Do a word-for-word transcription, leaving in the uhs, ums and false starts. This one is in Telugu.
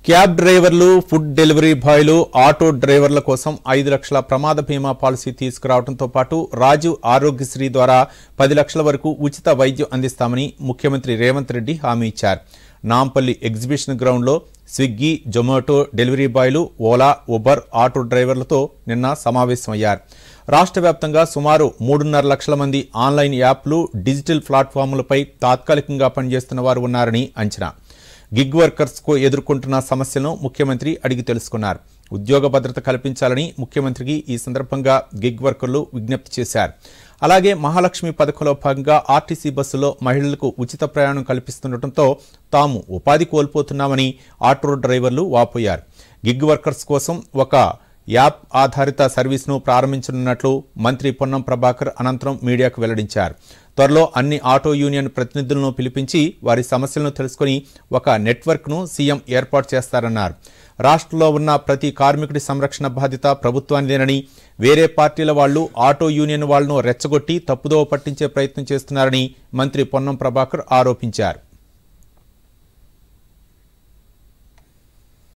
క్యాబ్ డ్రైవర్లు, ఫుడ్ డెలివరీ బాయ్లు, ఆటో డ్రైవర్ల కోసం ఐదు లక్షల ప్రమాద బీమా పాలసీ తీసుకురావడంతో పాటు రాజీవ్ ఆరోగ్యశ్రీ ద్వారా పది లక్షల వరకు ఉచిత వైద్యం అందిస్తామని ముఖ్యమంత్రి రేవంత్ రెడ్డి హామీ ఇచ్చారు. నాంపల్లి ఎగ్జిబిషన్ గ్రౌండ్లో స్విగ్గీ, జొమాటో డెలివరీ బాయ్లు, ఓలా, ఉబర్ ఆటో డ్రైవర్లతో నిన్న సమావేశమయ్యారు. రాష్ట్ర వ్యాప్తంగా సుమారు మూడున్నర లక్షల మంది ఆన్లైన్ యాప్లు, డిజిటల్ ప్లాట్ఫామ్లపై తాత్కాలికంగా పనిచేస్తున్న వారు ఉన్నారని అంచనా. గిగ్ వర్కర్స్కు ఎదుర్కొంటున్న సమస్యలను ముఖ్యమంత్రి అడిగి తెలుసుకున్నారు. ఉద్యోగ భద్రత కల్పించాలని ముఖ్యమంత్రికి ఈ సందర్భంగా గిగ్ వర్కర్లు విజ్ఞప్తి చేశారు. అలాగే మహాలక్ష్మి పథకంలో భాగంగా ఆర్టీసీ బస్సులో మహిళలకు ఉచిత ప్రయాణం కల్పిస్తుండటంతో తాము ఉపాధి కోల్పోతున్నామని ఆటో డ్రైవర్లు వాపోయారు. గిగ్ వర్కర్స్ కోసం ఒక యాప్ ఆధారిత సర్వీస్ను ప్రారంభించనున్నట్లు మంత్రి పొన్నం ప్రభాకర్ అనంతరం మీడియాకు వెల్లడించారు. త్వరలో అన్ని ఆటో యూనియన్ ప్రతినిధులను పిలిపించి వారి సమస్యలను తెలుసుకుని ఒక నెట్వర్క్ను సీఎం ఏర్పాటు చేస్తారన్నారు. రాష్ట్రంలో ఉన్న ప్రతి కార్మికుడి సంరక్షణ బాధ్యత ప్రభుత్వానిదేనని, వేరే పార్టీల వాళ్లు ఆటో యూనియన్ వాళ్లను రెచ్చగొట్టి తప్పుదోవ పట్టించే ప్రయత్నం చేస్తున్నారని మంత్రి పొన్నం ప్రభాకర్ ఆరోపించారు.